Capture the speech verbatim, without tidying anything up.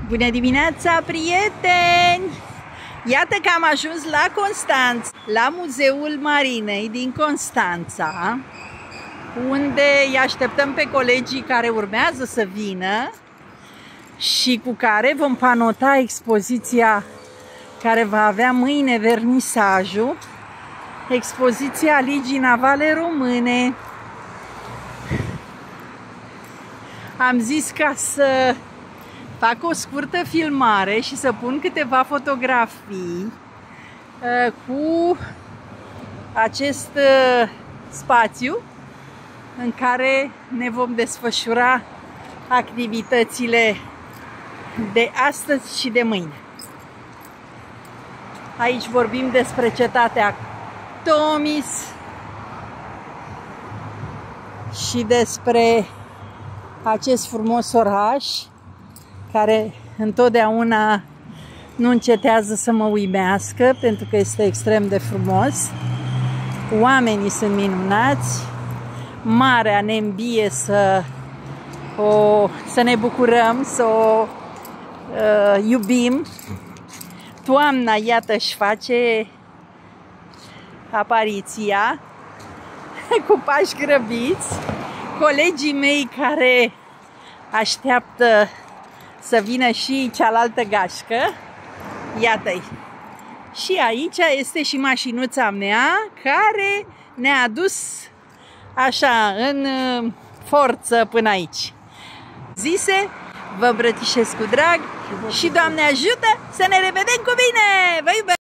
Bună dimineața, prieteni! Iată că am ajuns la Constanța, la Muzeul Marinei din Constanța, unde îi așteptăm pe colegii care urmează să vină și cu care vom panota expoziția care va avea mâine vernisajul, expoziția Ligii Navale Române. Am zis ca să fac o scurtă filmare și să pun câteva fotografii uh, cu acest uh, spațiu în care ne vom desfășura activitățile de astăzi și de mâine. Aici vorbim despre cetatea Tomis și despre acest frumos oraș care întotdeauna nu încetează să mă uimească, pentru că este extrem de frumos. Oamenii sunt minunați, marea ne îmbie să, o, să ne bucurăm, să o uh, iubim. Toamna, iată, își face apariția cu pași grăbiți. Colegii mei care așteaptă să vină și cealaltă gașcă, iată-i. Și aici este și mașinuța mea care ne-a adus așa în forță până aici. Zise, vă îmbrățișez cu drag și Doamne ajută să ne revedem cu bine! Vă iubesc!